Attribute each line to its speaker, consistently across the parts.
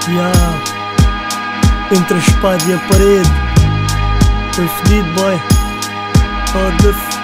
Speaker 1: Yeah. Entre a espada e a parede. Foi fedido, boy. Foda-se.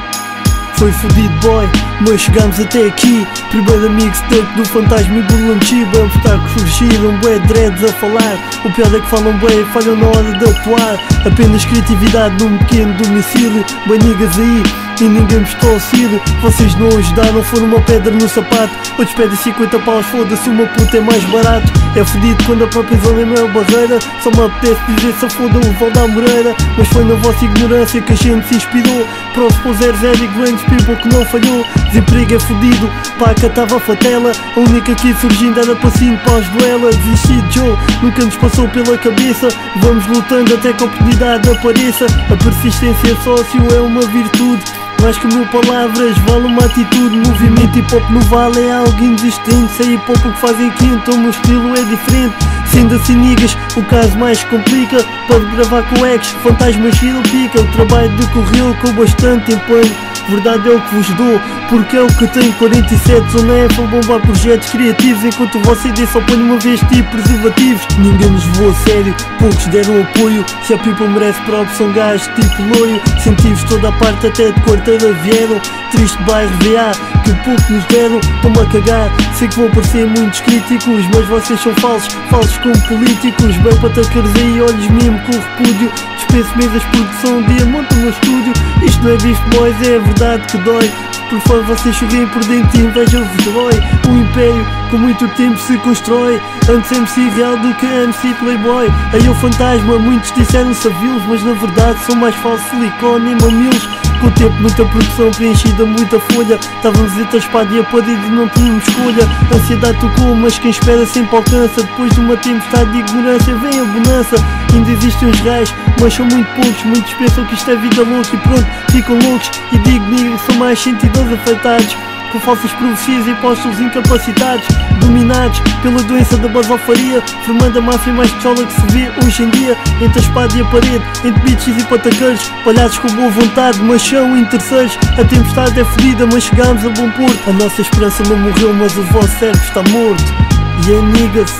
Speaker 1: Foi fodido, boy, mas chegámos até aqui. Primeiro mixtape do Fantasma e do Lanchi. Bem obstáculos surgiram, bué dreads a falar. O pior é que falam bué, falham na hora de atuar. Apenas criatividade num pequeno domicílio. Bem niggas aí e ninguém me está a auxílio. Vocês não ajudaram, foram uma pedra no sapato. Outros pedem 50 paus, foda-se, uma puta é mais barato. É fodido quando a própria zona não é barreira. Só me apetece dizer se foda o Valda Moreira. Mas foi na vossa ignorância que a gente se inspirou. Para os pôs 00 e grandes people que não falhou. Desemprego é fodido, paca estava a fatela. A única que surgindo era para 5 paus do ela. Desisti de Joe, nunca nos passou pela cabeça. Vamos lutando até que a oportunidade apareça. A persistência sócio é uma virtude. Mais que 1000 palavras, vale uma atitude. Movimento hip hop no vale é algo inexistente. Sei hip hop o que fazem aqui, então o meu estilo é diferente. Sendo assim niggas, o caso mais complica. Pode gravar com ex, fantasmas e pica. O trabalho decorreu com bastante empenho. Verdade é o que vos dou, porque é o que tenho. 47 zona F a bombar projetos criativos. Enquanto o vosso ID só põe uma vez tipo preservativos. Ninguém nos levou a sério, poucos deram apoio. Se a people merece props, são gajos tipo loio. Sentivos toda a parte até de quarteira vieram. Triste bairro VA, que pouco nos deram. Estão-me a cagar, sei que vão parecer muitos críticos, mas vocês são falsos, falsos como políticos. Bem para tacares aí, olhos mesmo com repúdio. Dispenso mesas, produção, um dia monta o meu estúdio. Isto não é beef boys, é a verdade que dói. Por favor vocês sorriem por dentro e invejam-vos dói. Um império com muito tempo se constrói. Antes MC real do que MC Playboy. Aí o fantasma, muitos disseram savilos, mas na verdade são mais falsos silicone e mamilos. Com o tempo muita produção preenchida, muita folha. Estávamos entre a espada e a parede e não tínhamos escolha. A ansiedade tocou, mas quem espera sempre alcança. Depois de uma tempestade de ignorância vem a bonança. Ainda existem os reis, mas são muito poucos. Muitos pensam que isto é vida louca e pronto, ficam loucos. E digo niggas, são mais 112 afetados com falsas profecias e apóstolos incapacitados, dominados pela doença da basofaria, formando a máfia mais pistola que se vê hoje em dia. Entre a espada e a parede, entre bitches e pataceiros, palhaços com boa vontade, mas são interesseiros. A tempestade é fodida, mas chegamos a bom porto. A nossa esperança não morreu, mas o vosso cérebro está morto. E é niggas,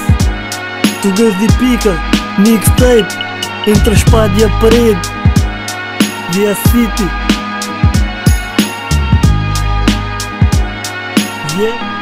Speaker 1: tugas de pica, mixtape, entre a espada e a parede, via City. Yeah.